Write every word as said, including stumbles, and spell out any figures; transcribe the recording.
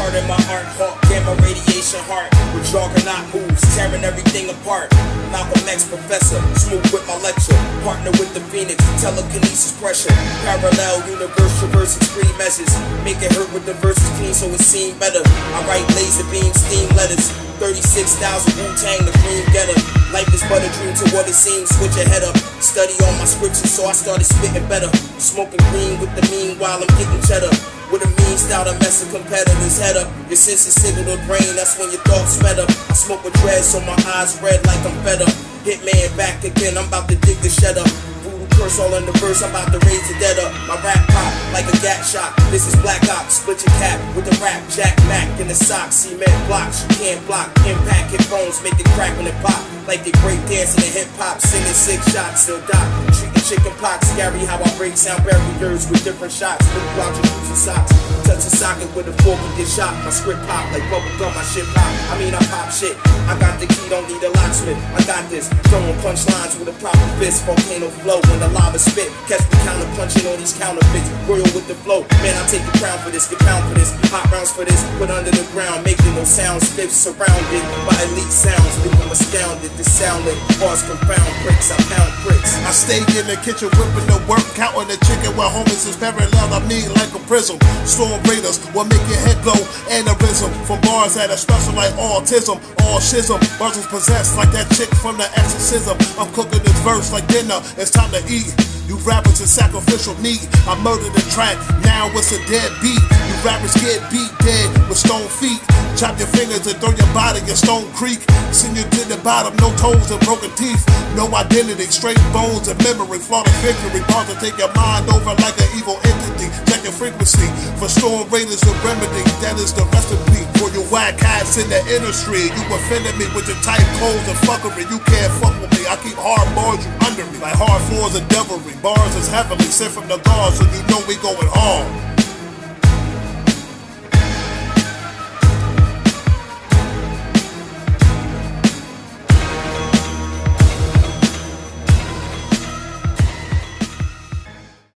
part of my art, hawk, gamma radiation heart, with juggernaut moves, tearing everything apart. Malcolm X professor, smooth with my lecture, partner with the Phoenix, telekinesis pressure, parallel universe, traversing screen measures, make it hurt with the verses clean so it seem better. I write laser beam steam letters, thirty-six thousand Wu-Tang, the green getter. Life is but a dream to what it seems, switch your head up, study all my scriptures so I started spitting better. Smoking green with the mean while I'm getting cheddar. With a mean style to mess a competitor's head up. Your senses signal the brain, that's when your thoughts sped up. I smoke with dread so my eyes red like I'm fed up. Hitman back again, I'm about to dig the shed up. Voodoo curse all in the verse, I'm about to raise the dead up. My rap pop like a gat shot, this is Black Ops. Split your cap with the rap, Jack Mac in the socks. Cement blocks, you can't block. Impact hit bones, make it crack when it pop. Like they break dancing and hip hop, singing six shots, still dot. Treating chicken pox, scary how I break sound barriers with different shots. Flip out your shoes and socks, touch a socket with a fork and get shot. My script pop like bubble gum, my shit pop. I mean I pop shit, I got the key, don't need a locksmith. I got this, throwing punchlines with a proper fist. Volcano flow when the lava spit. Catch me counter punching on these counterfeits. Royal with the flow, man I take the crown for this, get pound for this. Hot rounds for this, put under the ground, making no sounds. Stiff surrounded by elite sounds, become astounded. The sound like bars confound bricks, I pound bricks. I stay in the kitchen whipping the work, counting the chicken while homies is parallel. I mean like a prism. Storm raiders will make your head glow. Aneurysm from bars that are special like autism, all schism. Bars is possessed like that chick from The Exorcism. I'm cooking this verse like dinner, it's time to eat. You rappers is sacrificial meat. I murdered the track, now it's a dead beat. You rappers get beat dead with stone feet. Chop your fingers and throw your body in Stone Creek. Send you to the bottom, no toes and broken teeth. No identity, straight bones and memory. Flawless victory, bars to take your mind over like an evil entity. Check your frequency for storm raiders and remedy. That is the recipe for your whack hats in the industry. You offended me with your tight clothes and fuckery. You can't fuck with me, I keep hard bars you under me. Like hard floors of devilry. Bars is heavily sent from the guards, so you know we going hard.